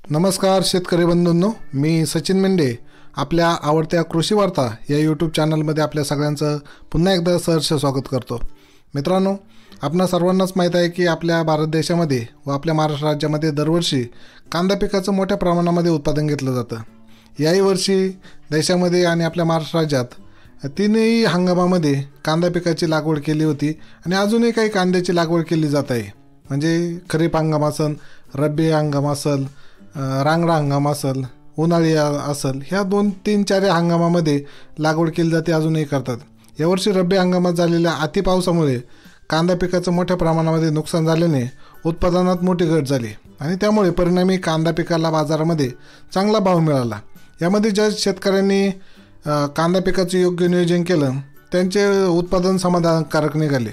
नमस्कार शेतकरी बंधूंनो, मी सचिन मेंढे आपल्या आवडत्या कृषी वार्ता या यूट्यूब चॅनलमध्ये आपल्या सगळ्यांचं पुन्हा एकदा सहर्ष स्वागत करतो। मित्रांनो, आपणा सर्वांनाच माहीत आहे की आपल्या भारत देशामध्ये व आपल्या महाराष्ट्र राज्यामध्ये दरवर्षी कांदा पिकाचं मोठ्या प्रमाणामध्ये उत्पादन घेतलं जातं। याही वर्षी देशामध्ये आणि आपल्या महाराष्ट्र राज्यात तीनही हंगामामध्ये कांदा पिकाची लागवड केली होती आणि अजूनही काही कांद्याची लागवड केली जात आहे। म्हणजे खरीप हंगाम असेल, रब्बी हंगाम असेल, रांगडा हंगाम असेल, उन्हाळी असेल, ह्या 2-3-4 हंगामामध्ये लागवड केली जाते, अजूनही करतात। यावर्षी रब्बी हंगामात झालेल्या अति पावसामुळे कांदा पिकाचं मोठ्या प्रमाणामध्ये नुकसान झाल्याने उत्पादनात मोठी घट झाली आणि त्यामुळे परिणामी कांदा पिकाला बाजारामध्ये चांगला भाव मिळाला। यामध्ये ज्या शेतकऱ्यांनी कांदा पिकाचं योग्य नियोजन केलं त्यांचे उत्पादन समाधानकारक निघाले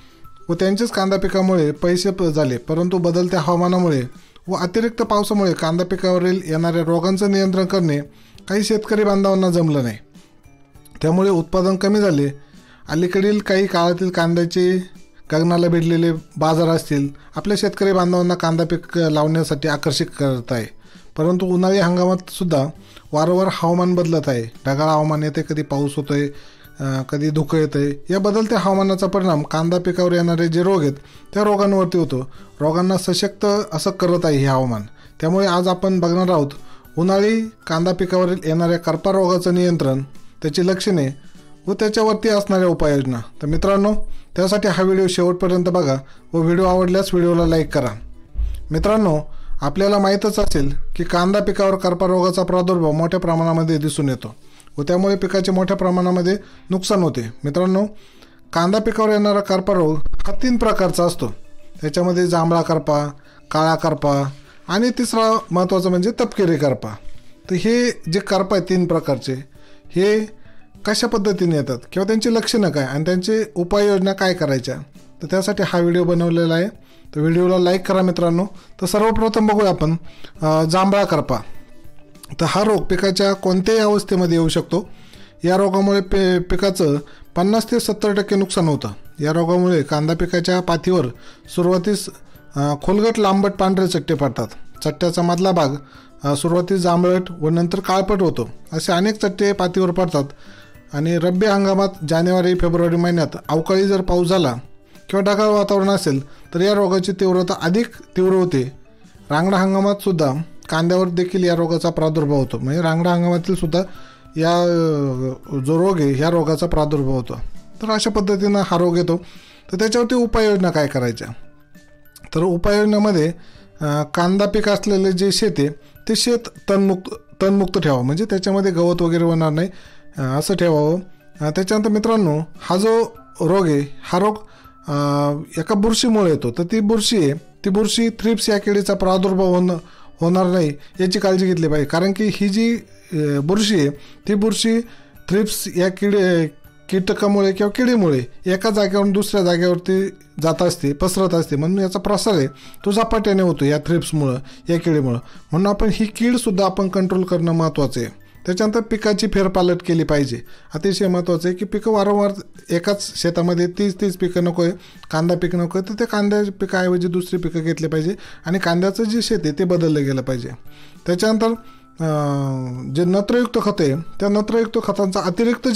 व त्यांचेच कांदा पिकामुळे पैसे झाले, परंतु बदलत्या हवामानामुळे व अतिरिक्त पावसामुळे कांदा पिकावरील येणाऱ्या रोगांचं नियंत्रण करणे काही शेतकरी बांधवांना जमलं नाही, त्यामुळे उत्पादन कमी झाले। अलीकडील काही काळातील कांद्याचे गगनाला भिडलेले बाजार असतील आपल्या शेतकरी बांधवांना कांदा पीक लावण्यासाठी आकर्षित करत आहे, परंतु उन्हाळी हंगामात सुद्धा वारंवार हवामान बदलत आहे। ढगाळ हवामान येते, कधी पाऊस होतोय, कधी धुकं येतंय। या बदलत्या हवामानाचा परिणाम कांदा पिकावर येणारे जे रोग आहेत त्या रोगांवरती होतो। रोगांना सशक्त असं करत आहे हे हवामान। त्यामुळे आज आपण बघणार आहोत उन्हाळी कांदा पिकावरील येणाऱ्या करपा रोगाचं नियंत्रण, त्याची लक्षणे व त्याच्यावरती असणाऱ्या उपाययोजना। तर मित्रांनो, त्यासाठी हा व्हिडिओ शेवटपर्यंत बघा व व्हिडिओ आवडल्यास व्हिडिओला लाईक करा। मित्रांनो, आपल्याला माहीतच असेल की कांदा पिकावर करपा रोगाचा प्रादुर्भाव मोठ्या प्रमाणामध्ये दिसून येतो व त्यामुळे पिकाचे मोठ्या प्रमाणामध्ये नुकसान होते। मित्रांनो, कांदा पिकावर येणारा करपा रोग हा 3 प्रकारचा असतो। त्याच्यामध्ये जांभळा करपा, काळा करपा आणि तिसरा महत्त्वाचा म्हणजे तपकिरी करपा। तर हे जे करपा आहे 3 प्रकारचे, हे कशा पद्धतीने येतात किंवा त्यांची लक्षणं काय आणि त्यांची उपाययोजना काय करायच्या, तर त्यासाठी हा व्हिडिओ बनवलेला आहे। तर व्हिडिओला लाईक करा मित्रांनो। तर सर्वप्रथम बघूया आपण जांभळा करपा। तर हा रोग पिकाच्या कोणत्याही अवस्थेमध्ये येऊ शकतो। या रोगामुळे पिकाचं 50 ते 70% नुकसान होतं। या रोगामुळे कांदा पिकाच्या पातीवर सुरुवातीस खोलगट लांबट पांढरे चट्टे पडतात। चट्ट्याचा मधला भाग सुरुवातीस जांभळट व नंतर काळपट होतो। असे अनेक चट्टे पातीवर पडतात आणि रब्बी हंगामात जानेवारी-फेब्रुवारी महिन्यात अवकाळी जर पाऊस झाला किंवा ढगाळ वातावरण असेल तर या रोगाची तीव्रता अधिक तीव्र होते। रांगडा हंगामात सुद्धा कांद्यावर देखील या रोगाचा प्रादुर्भाव होतो। म्हणजे रांगडा हंगामातील सुद्धा या जो रोग आहे ह्या रोगाचा प्रादुर्भाव होतो। तर अशा पद्धतीनं हा रोग येतो। तर त्याच्यावरती उपाययोजना काय करायच्या, तर उपाययोजनेमध्ये कांदा पीक असलेले जे शेत आहे ते शेत तणमुक्त ठेवावं, म्हणजे त्याच्यामध्ये गवत वगैरे होणार नाही असं ठेवावं। त्याच्यानंतर मित्रांनो, हा जो रोग आहे हा रोग एका बुरशीमुळे येतो। तर ती बुरशी थ्रिप्स या किडीचा प्रादुर्भाव होणार नाही याची काळजी घेतली पाहिजे, कारण की ही जी बुरशी आहे ती बुरशी थ्रिप्स या कीटकामुळे किंवा किडीमुळे एका जागेवरून दुसऱ्या जागेवरती जात असते, पसरत असते, म्हणून याचा प्रसार आहे तो झपाट्याने होतो या थ्रिप्समुळं, या किडीमुळं। म्हणून आपण ही कीडसुद्धा आपण कंट्रोल करणं महत्त्वाचं आहे। त्याच्यानंतर पिकाची फेरपालट केली पाहिजे। अतिशय महत्त्वाचं आहे की पिकं वारंवार एकाच शेतामध्ये 30 पिकं नको आहे, कांदा पीक नको आहे, तर ते कांद्या पिकाऐवजी दुसरी पिकं घेतली पाहिजे आणि कांद्याचं जे शेत आहे ते बदललं गेलं पाहिजे। त्याच्यानंतर जे नत्रयुक्त खत आहे त्या नत्रयुक्त खतांचा अतिरिक्त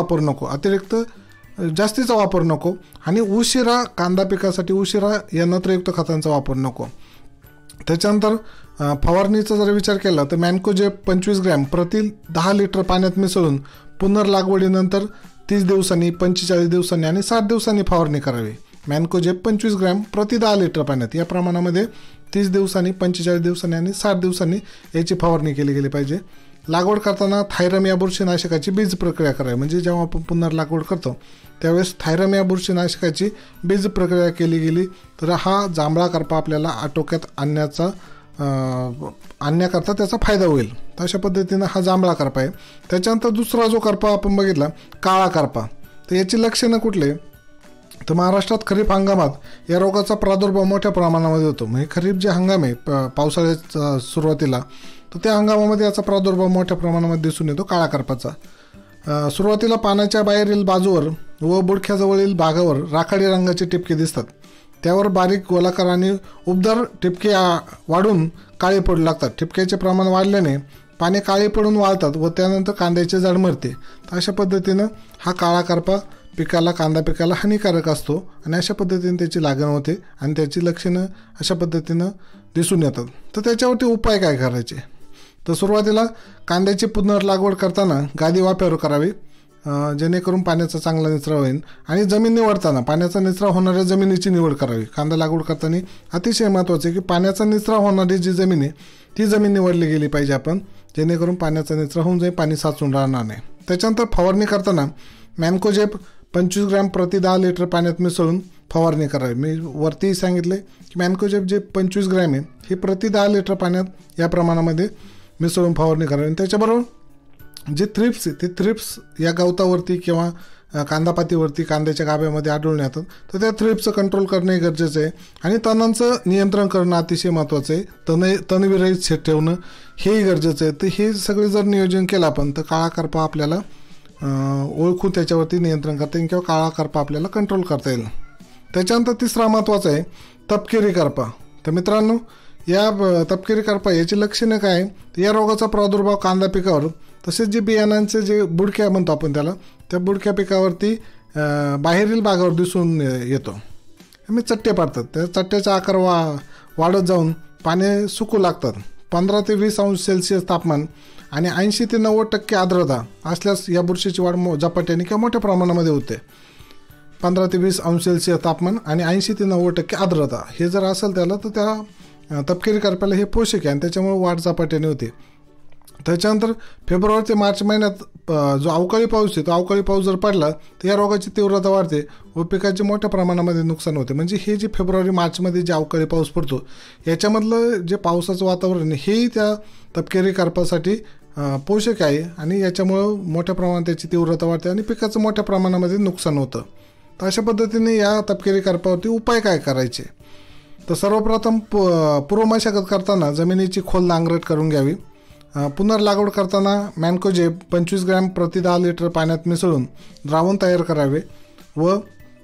जास्तीचा वापर नको आणि कांदा पिकासाठी उशिरा या नत्रयुक्त खतांचा वापर नको। त्याच्यानंतर फवारणीचा जर विचार केला तर मॅन्कोजेब 25 ग्रॅम प्रति 10 लिटर पाण्यात मिसळून पुनर्लागवडीनंतर 30 दिवसांनी, 45 दिवसांनी आणि 60 दिवसांनी फवारणी करावी। मॅन्कोजेब 25 ग्रॅम प्रति 10 लिटर पाण्यात या प्रमाणामध्ये 30 दिवसांनी, 45 दिवसांनी आणि 60 दिवसांनी याची फवारणी केली गेली पाहिजे। लागवड करताना थायरम या बुरशीनाशकाची बीज प्रक्रिया करावी, म्हणजे जेव्हा आपण पुनर्लागवड करतो त्यावेळेस थायरम या बुरशीनाशकाची बीज प्रक्रिया केली गेली तर हा जांभळा करपा आपल्याला आटोक्यात आणण्याकरता त्याचा फायदा होईल। तर अशा पद्धतीनं हा जांभळा करपा आहे। त्याच्यानंतर दुसरा जो करपा आपण बघितला काळा करपा, तर याची लक्षणं कुठले, तर महाराष्ट्रात खरीप हंगामात या रोगाचा प्रादुर्भाव मोठ्या प्रमाणामध्ये होतो। म्हणजे खरीप जे हंगाम आहे पावसाळ्याच्या सुरुवातीला, तर त्या हंगामामध्ये याचा प्रादुर्भाव मोठ्या प्रमाणामध्ये दिसून येतो काळा करपाचा। सुरुवातीला पानाच्या बाहेरील बाजूवर व बुडख्याजवळील भागावर राखाडी रंगाचे टिपके दिसतात। त्यावर बारीक गोलाकार आणि उबदार ठिपके वाढून काळे पडू लागतात. ठिपक्याचे प्रमाण वाढल्याने पाने काळे पडून वाळतात व त्यानंतर कांद्याची जाड मरते. तर अशा पद्धतीनं हा काळा करपा कांदा पिकाला हानिकारक असतो आणि अशा पद्धतीने त्याची लागण होते आणि त्याची लक्षणं अशा पद्धतीनं दिसून येतात. तर त्याच्यावरती उपाय काय करायचे? तर सुरुवातीला कांद्याची पुनर्लागवड करताना गादी वाफ्यावर करावी, जेणेकरून पाण्याचा चांगला निचरा होईल. आणि जमीन निवडताना पाण्याचा निचरा होणाऱ्या जमिनीची निवड करावी. कांदा लागवड करताना अतिशय महत्त्वाचं आहे की पाण्याचा निचरा होणारी जी जमीन आहे ती जमीन निवडली गेली पाहिजे आपण, जेणेकरून पाण्याचा निचरा होऊन जाईल, पाणी साचून राहणार नाही. त्याच्यानंतर फवारणी करताना मॅन्कोजेब 25 ग्रॅम प्रति 10 लिटर पाण्यात मिसळून फवारणी करावी. मी वरतीही सांगितले की मॅन्कोजेब जे 25 ग्रॅम आहे हे प्रति 10 लिटर पाण्यात या प्रमाणामध्ये मिसळून फवारणी करावी. आणि त्याच्याबरोबर जे थ्रिप्स आहे ते थ्रिप्स या गवतावरती किंवा कांदापातीवरती कांद्याच्या गाभ्यामध्ये आढळून येतात, तर त्या थ्रिप्सचं कंट्रोल करणे गरजेचं आहे. आणि तणांचं नियंत्रण करणं अतिशय महत्त्वाचं आहे. तणविरहित शेत ठेवणं हेही गरजेचं आहे. तर हे सगळे जर नियोजन केलं आपण तर काळा करपा आपल्याला ओळखून त्याच्यावरती नियंत्रण करता येईल किंवा काळा करपा आपल्याला कंट्रोल करता येईल. त्याच्यानंतर तिसरा महत्त्वाचा आहे तपकिरी करपा. तर मित्रांनो, या तपकिरी करपा याची लक्षणं काय आहे? या रोगाचा प्रादुर्भाव कांदा पिकावर तसेच जे बियाणांचे जे बुडक्या म्हणतो आपण त्याला, त्या बुडक्या पिकावरती बाहेरील भागावर दिसून येतो. मी चट्टे पाडतात, त्या चट्ट्याचा आकार वाढत जाऊन पाने सुकू लागतात. 15 ते 20 अंश सेल्सिअस तापमान आणि 80 ते 90% आर्द्रता असल्यास या बुरशीची वाढ झपाट्याने किंवा मोठ्या प्रमाणामध्ये होते. 15 ते 20 अंश सेल्सिअस तापमान आणि 80 ते 90% आर्द्रता हे जर असेल त्याला, तर त्या तपकिरी करप्याला हे पोषक आहे आणि त्याच्यामुळे वाढ झपाट्याने होते. त्याच्यानंतर फेब्रुवारी ते मार्च महिन्यात जो अवकाळी पाऊस आहे तो अवकाळी पाऊस जर पडला तर या रोगाची तीव्रता वाढते व पिकाचे मोठ्या प्रमाणामध्ये नुकसान होते. म्हणजे हे जे फेब्रुवारी मार्चमध्ये जे अवकाळी पाऊस पडतो याच्यामधलं जे पावसाचं वातावरण आहे हेही त्या तपकिरी करपासाठी पोषक आहे आणि याच्यामुळं मोठ्या प्रमाणात त्याची तीव्रता वाढते आणि पिकाचं मोठ्या प्रमाणामध्ये नुकसान होतं. तर अशा पद्धतीने या तपकिरी करपावरती उपाय काय करायचे? तर सर्वप्रथम पूर्वमशागत करताना जमिनीची खोल नांगरट करून घ्यावी. पुनर्लागवड करताना मॅन्कोजेब 25 ग्रॅम प्रति 10 लिटर पाण्यात मिसळून द्रावण तयार करावे व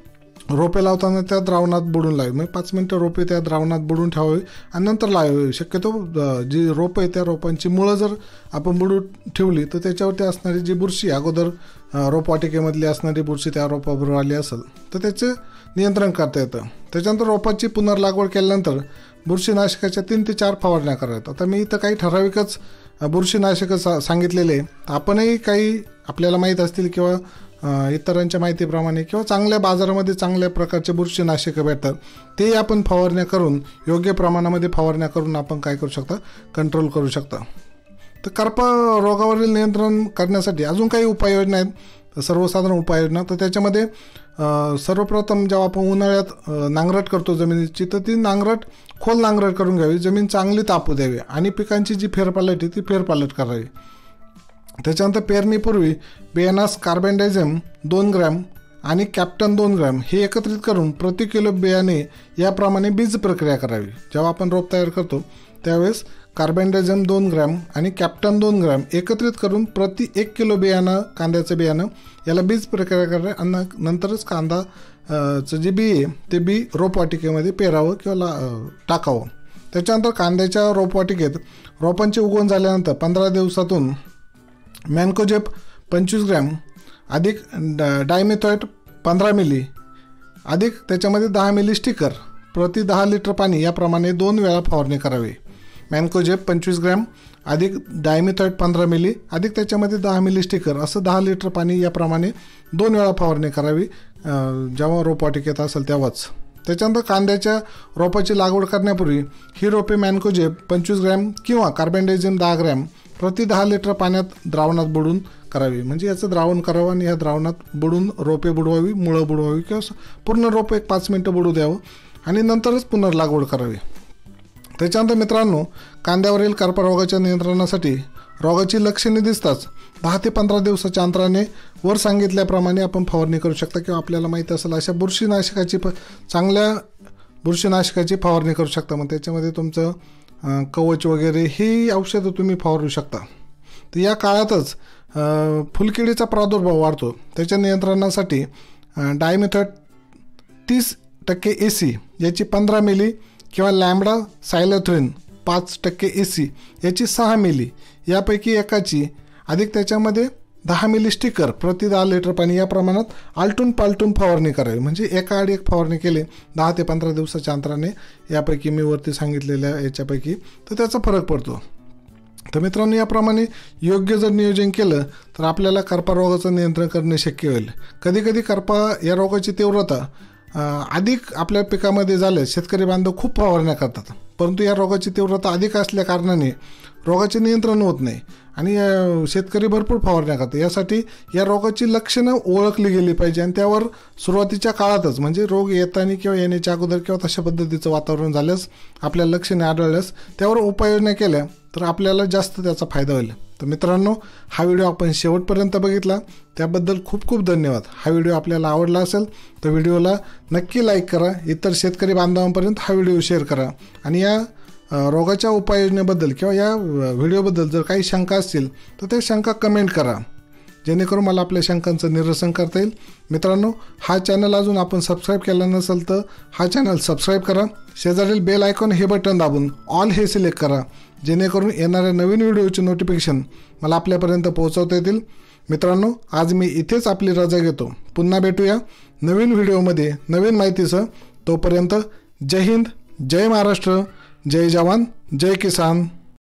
रोपे लावताना त्या द्रावणात बुडून लावे. म्हणजे 5 मिनटं रोपे त्या द्रावणात बुडून ठेवावे आणि नंतर लावावे. शक्यतो जी रोपं आहे त्या रोपांची मुळं जर आपण बुडून ठेवली तर त्याच्यावरती असणारी जी बुरशी अगोदर रोपवाटिकेमधली असणारी बुरशी त्या रोपाबरोबर आली असेल तर त्याचं नियंत्रण करता येतं. त्याच्यानंतर रोपाची पुनर्लागवड केल्यानंतर बुरशीनाशकाच्या 3 ते 4 फवारण्या कराव्यात. आता मी इथं काही ठराविकच बुरशीनाशकं सांगितलेले आहे. आपणही काही आपल्याला माहीत असतील किंवा इतरांच्या माहितीप्रमाणे किंवा चांगल्या बाजारामध्ये चांगल्या प्रकारचे बुरशीनाशकं भेटतात ते आपण फवारण्या करून योग्य प्रमाणामध्ये फवारण्या करून आपण काय करू शकता? कंट्रोल करू शकता. तर करपा रोगावरील नियंत्रण करण्यासाठी अजून काही उपाययोजना आहेत, सर्वसाधारण उपाययोजना. तर त्याच्यामध्ये सर्वप्रथम जेव्हा आपण उन्हाळ्यात नांगरट करतो जमिनीची तर ती खोल नांगरट करून घ्यावी. जमीन चांगली तापू द्यावी आणि पिकांची जी फेरपालट आहे ती फेरपालट करावी. त्याच्यानंतर पेरणीपूर्वी बियाणास कार्बेंडायझम 2 ग्रॅम आणि कॅप्टन 2 ग्रॅम हे एकत्रित करून प्रति किलो बियाणे याप्रमाणे बीज प्रक्रिया करावी. जेव्हा आपण रोप तयार करतो त्यावेळेस कार्बेंडायझम 2 ग्रॅम आणि कॅप्टन 2 ग्रॅम एकत्रित करून प्रति 1 किलो बियाणं कांद्याचं बियाणं याला बीज प्रक्रिया करावी आणि नंतरच कांदाचं जे बी आहे ते बी रोपवाटिकेमध्ये पेरावं किंवा टाकावं. त्याच्यानंतर कांद्याच्या रोपवाटिकेत रोपांची उगवण झाल्यानंतर 15 दिवसातून मॅन्कोजेब 25 ग्रॅम अधिक डायमेथॉएट 15 मिली अधिक त्याच्यामध्ये 10 मिली स्टिकर प्रति 10 लिटर पाणी याप्रमाणे 2 वेळा फवारणी करावी. मॅन्कोजेब 25 ग्रॅम अधिक डायमेथॉएट 15 मिली अधिक त्याच्यामध्ये 10 मिली स्टिकर असं 10 लिटर पाणी याप्रमाणे 2 वेळा फवारणी करावी जेव्हा रोपवाटिकेत असेल तेव्हाच. त्याच्यानंतर कांद्याच्या रोपाची लागवड करण्यापूर्वी ही रोपे मॅन्कोजेब 25 ग्रॅम किंवा कार्बेंडायझम 10 ग्रॅम प्रति 10 लिटर पाण्यात द्रावणात बुडून करावी. म्हणजे याचं द्रावण करावं आणि या द्रावणात बुडून रोपे बुडवावी, मुळं बुडवावी किंवा पूर्ण रोप 5 मिनटं बुडू द्यावं आणि नंतरच पुनर्लागवड करावी. त्याच्यानंतर मित्रांनो, कांद्यावरील करपा रोगाच्या नियंत्रणासाठी रोगाची लक्षणे दिसताच 10 ते 15 दिवसाच्या अंतराने वर सांगितल्याप्रमाणे आपण फवारणी करू शकता किंवा आपल्याला माहीत असेल अशा चांगल्या बुरशीनाशकाची फवारणी करू शकता. मग त्याच्यामध्ये तुमचं कवच वगैरे ही औषधं तुम्ही फवारू शकता. तर या काळातच फुलकिडीचा प्रादुर्भाव वाढतो. त्याच्या नियंत्रणासाठी डायमेथॉएट 30 टक्के AC याची 15 मिली किंवा लॅम्बडा सायलोथ्रिन 5% AC याची 6 मिली यापैकी एकाची अधिक त्याच्यामध्ये 10 मिली स्टिकर प्रति 10 लिटर पाणी या प्रमाणात आलटून पालटून फवारणी करावी. म्हणजे एका आड एक फवारणी केली 10 ते 15 दिवसाच्या अंतराने यापैकी मी वरती सांगितलेल्या याच्यापैकी तर त्याचा फरक पडतो. तर मित्रांनो, याप्रमाणे योग्य जर नियोजन केलं तर आपल्याला करपा रोगाचं नियंत्रण करणे शक्य होईल. कधीकधी करपा या रोगाची तीव्रता अधिक आपल्या पिकामध्ये झाले शेतकरी बांधव खूप फवारण्या करतात, परंतु या रोगाची तीव्रता अधिक असल्या कारणाने रोगाचे नियंत्रण होत नाही आणि शेतकरी भरपूर फवारण्या करतात. यासाठी या रोगाची लक्षणं ओळखली गेली पाहिजे आणि त्यावर सुरुवातीच्या काळातच म्हणजे रोग येताना किंवा येण्याच्या अगोदर किंवा तशा पद्धतीचं वातावरण झाल्यास आपल्याला लक्षणे आढळल्यास त्यावर उपाययोजना केल्या तर आपल्याला जास्त त्याचा फायदा होईल. तर मित्रांनो, हा व्हिडिओ आपण शेवटपर्यंत बघितला त्याबद्दल खूप खूप धन्यवाद. हा व्हिडिओ आपल्याला आवडला असेल तर व्हिडिओला नक्की लाईक करा, इतर शेतकरी बांधवांपर्यंत हा व्हिडिओ शेअर करा आणि या रोगाच्या उपाययोजनेबद्दल किंवा या व्हिडिओबद्दल जर काही शंका असतील तर त्या शंका कमेंट करा, जेणेकरून मला आपल्या शंकांचं निरसन करता येईल. मित्रांनो, हा चॅनल अजून आपण सबस्क्राईब केला नसेल तर हा चॅनल सबस्क्राईब करा. शेजारील बेल आयकॉन हे बटन दाबून ऑल हे सिलेक्ट करा, जेणेकरून येणाऱ्या नवीन व्हिडिओचे नोटिफिकेशन मला आपल्यापर्यंत पोहोचवता येतील. मित्रांनो, आज मी इथेच आपली रजा घेतो. पुन्हा भेटूया नवीन व्हिडिओमध्ये नवीन माहितीसह. तोपर्यंत जय हिंद, जय महाराष्ट्र, जय जवान, जय किसान.